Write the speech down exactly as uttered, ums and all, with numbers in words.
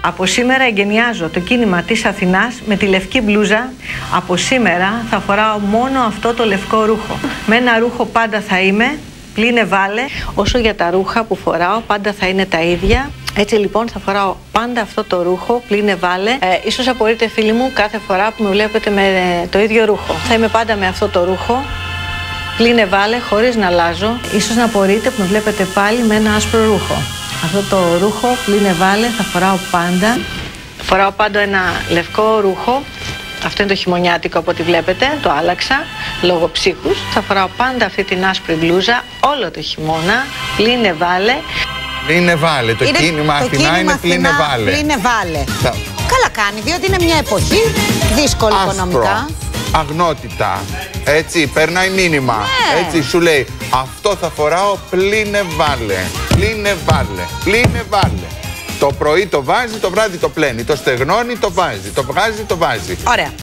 Από σήμερα εγκαινιάζω το κίνημα της Αθηνάς με τη λευκή μπλούζα. Από σήμερα θα φοράω μόνο αυτό το λευκό ρούχο. Με ένα ρούχο πάντα θα είμαι, πλύνε βάλε. Όσο για τα ρούχα που φοράω πάντα θα είναι τα ίδια. Έτσι λοιπόν θα φοράω πάντα αυτό το ρούχο, πλύνε βάλε. Ε, ίσως απορείτε φίλοι μου κάθε φορά που με βλέπετε με το ίδιο ρούχο. Θα είμαι πάντα με αυτό το ρούχο, πλύνε βάλε, χωρίς να αλλάζω. Ίσως να απορείτε που με βλέπετε πάλι με ένα άσπρο ρούχο. Αυτό το ρούχο, πλύνε βάλε, θα φοράω πάντα. Φοράω πάντα ένα λευκό ρούχο. Αυτό είναι το χειμωνιάτικο από ό,τι βλέπετε, το άλλαξα λόγω ψύχους. Θα φοράω πάντα αυτή την άσπρη μπλούζα όλο το χειμώνα, πλύνε βάλε. Πλύνε βάλε, το είναι, κίνημα το Αθηνά κίνημα είναι πλύνε βάλε. Πλύνε βάλε. Θα... Καλά κάνει, διότι είναι μια εποχή δύσκολη άσπρο, οικονομικά. Αγνότητα, έτσι, περνάει μήνυμα, ναι. Έτσι, σου λέει, αυτό θα φοράω, πλύνε βάλε, πλύνε βάλε, πλύνε βάλε. Το πρωί το βάζει, το βράδυ το πλένει, το στεγνώνει, το βάζει, το βγάζει, το βάζει. Ωραία.